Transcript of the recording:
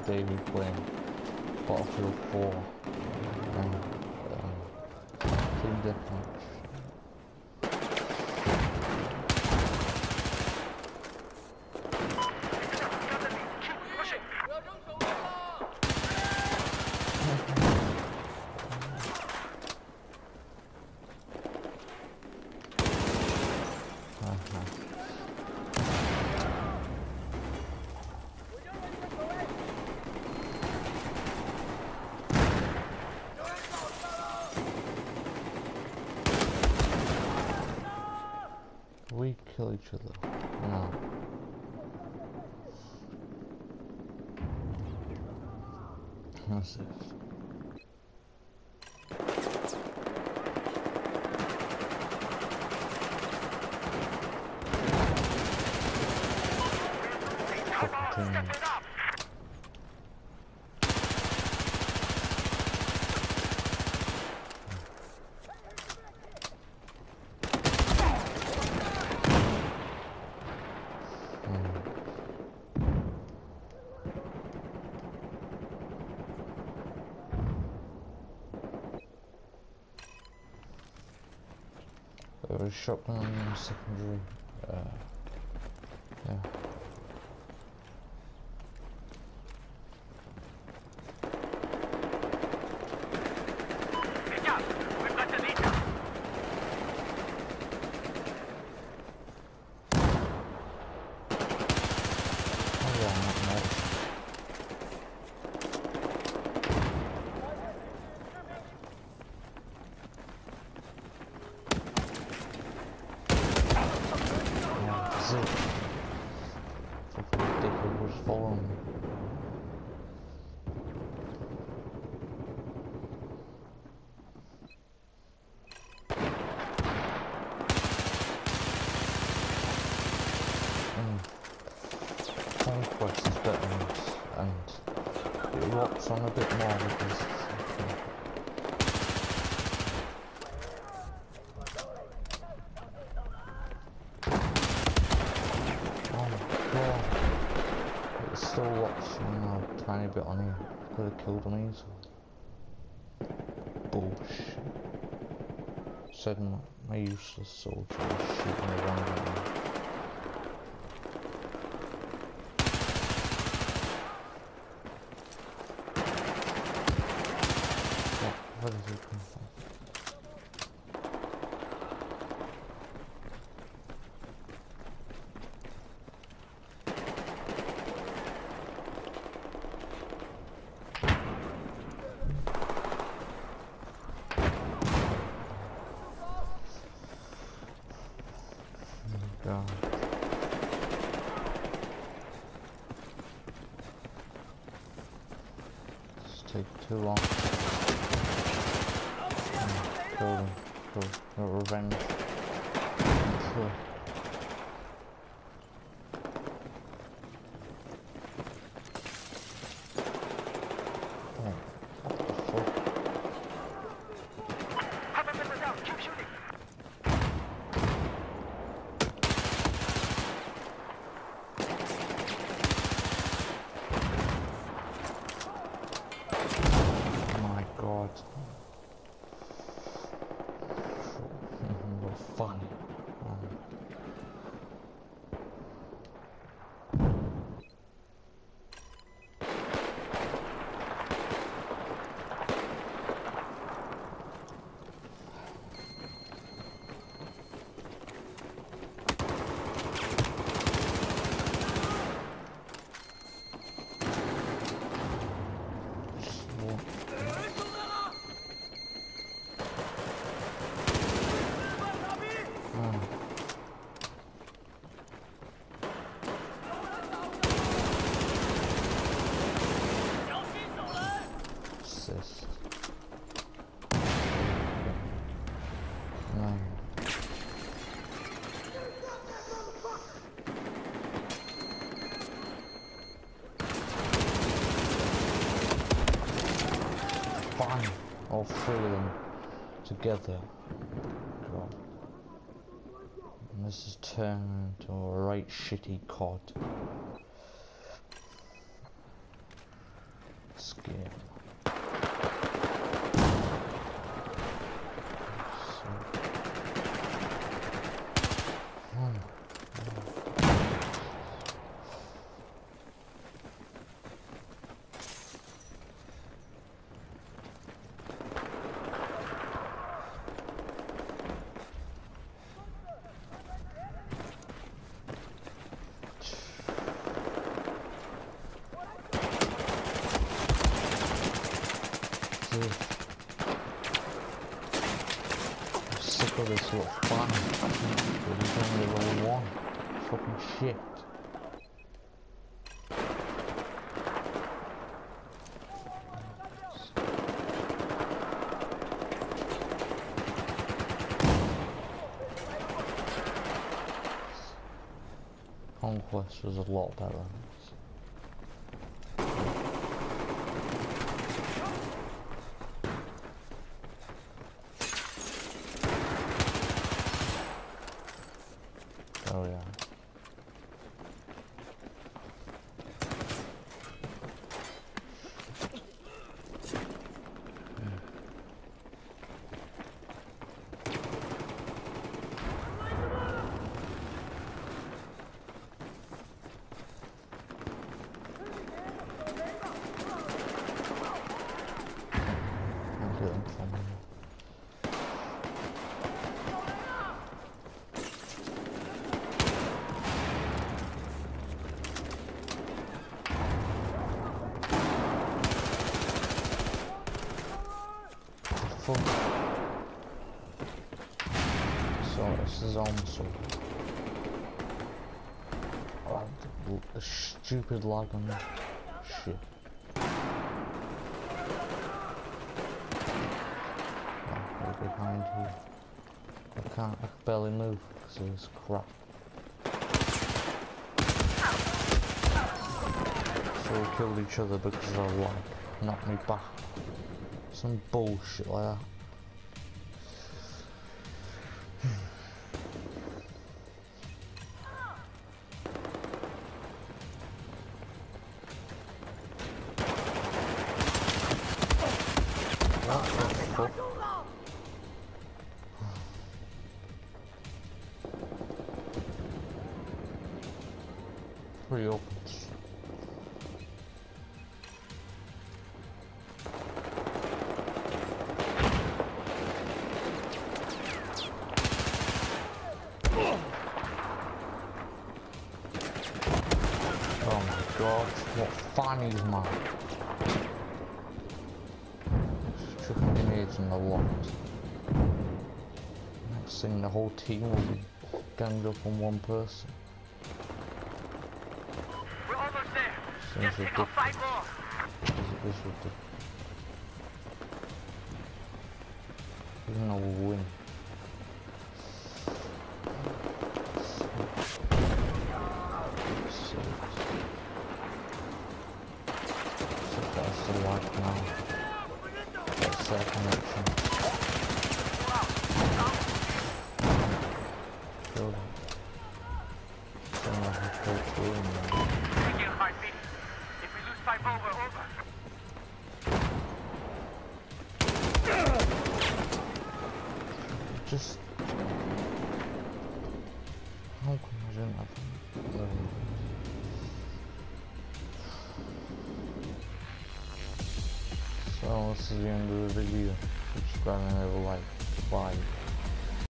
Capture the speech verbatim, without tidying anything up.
day we playing Battlefield four and um, Team Deathmatch. We kill each other. No. What's this? Fucking There was a shotgun on the secondary. Uh, yeah. Oh yeah, not noticed. Zip. Fucking dickhead was following me. Mm. Conquest is better than this, and it rocks on a bit more because it still locks, you know, a tiny bit on here. Could have killed him easily. Bullshit. Said my, my useless soldier was shooting around at me. What, where did he come from? God. This take too long. Mm, kill them. Kill. No revenge. Kill. Oh, what the fuck? God. What fun. Um, Assist. Nine. Fine. All three of them together. God. And this is turned into a right shitty C O D. skin. So, oh. I'm sick of this little fun. There's only level one. Fucking shit. Conquest was a lot better. Oh yeah. I'm getting from here. Fuck. So this is almost over. Oh, the, the stupid lag on this shit. Oh, they're behind here. I can't, I can barely move because of this crap. So we killed each other because of lag. Knocked me back. Some bullshit like that. What the fuck? Three opens. Oh my god, what fannies, man. Just chucking grenades in the lot. Next thing, the whole team will be ganged up on one person. We're almost there. Seems Just take off five more. ridiculous. It is ridiculous. Even though we'll win. That's the light now. That's their connection. Killed it. Don't know how to go through him now. Taking heartbeat. If we lose five more, we're over. Just... How come I didn't have them? So this is the end of the video. Subscribe and leave a like. Bye.